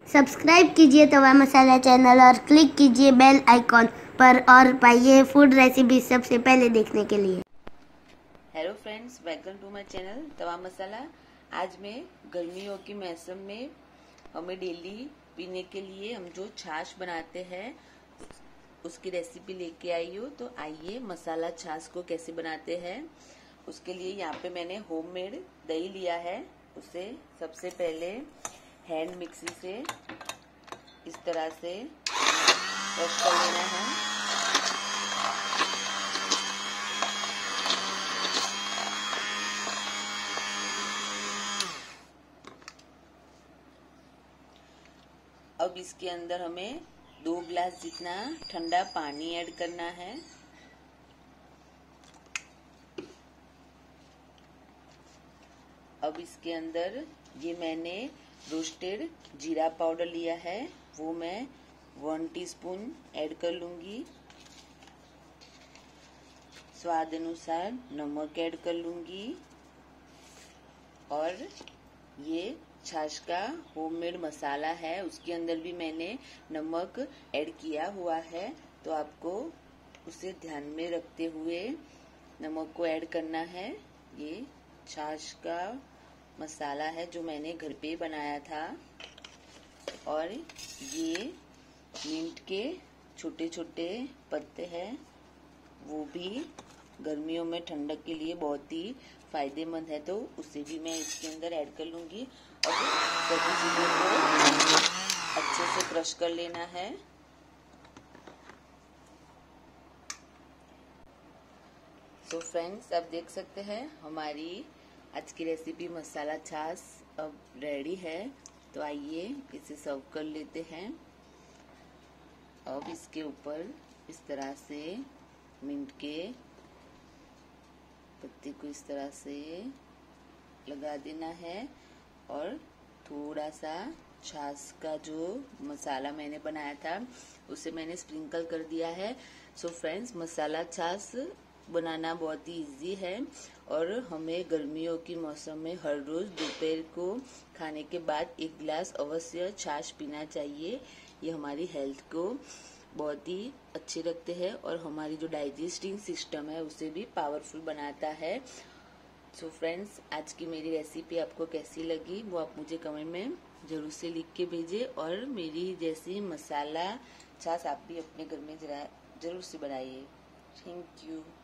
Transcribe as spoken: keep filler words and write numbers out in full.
Subscribe कीजिए Tawa Masala channel और click कीजिए बेल आइकॉन पर और पाइए फूड रेसिपी सबसे पहले देखने के लिए। Hello friends, welcome to my channel Tawa Masala. आज मैं गर्मियों के मौसम में हमें डेली पीने के लिए हम जो छाछ बनाते हैं उसकी रेसिपी लेके आई हूँ। तो आइए मसाला छाछ को कैसे बनाते हैं। उसके लिए यहाँ पे मैंने होममेड दही लिया है। उसे सबसे पहले हैंड मिक्सी से इस तरह से क्रश कर लेना है। अब इसके अंदर हमें दो गिलास जितना ठंडा पानी ऐड करना है। अब इसके अंदर ये मैंने रोस्टेड जीरा पाउडर लिया है, वो मैं वन टीस्पून ऐड कर लूंगी। स्वाद अनुसार नमक ऐड कर लूंगी और ये छाछ का होममेड मसाला है, उसके अंदर भी मैंने नमक ऐड किया हुआ है। तो आपको उसे ध्यान में रखते हुए नमक को ऐड करना है। ये छाछ का मसाला है जो मैंने घर पे बनाया था। और ये मिंट के छोटे छोटे पत्ते हैं, वो भी गर्मियों में ठंडक के लिए बहुत ही फायदेमंद है, तो उसे भी मैं इसके अंदर ऐड कर लूंगी। और सभी चीजों को अच्छे से क्रश कर लेना है। तो फ्रेंड्स, अब देख सकते हैं हमारी आज की रेसिपी मसाला छाछ अब रेडी है। तो आइए इसे सर्व कर लेते हैं। अब इसके ऊपर इस तरह से मिंट के पत्ते को इस तरह से लगा देना है और थोड़ा सा छाछ का जो मसाला मैंने बनाया था उसे मैंने स्प्रिंकल कर दिया है। सो फ्रेंड्स, मसाला छाछ बनाना बहुत ही इजी है और हमें गर्मियों के मौसम में हर रोज दोपहर को खाने के बाद एक गिलास अवश्य छाछ पीना चाहिए। ये हमारी हेल्थ को बहुत ही अच्छे रखते हैं और हमारी जो डाइजेस्टिंग सिस्टम है उसे भी पावरफुल बनाता है। सो फ्रेंड्स, आज की मेरी रेसिपी आपको कैसी लगी वो आप मुझे कमेंट में जरूर से लिख के भेजिए और मेरी जैसी मसाला छाछ आप भी अपने घर में जरूर से बनाइए। Thank you.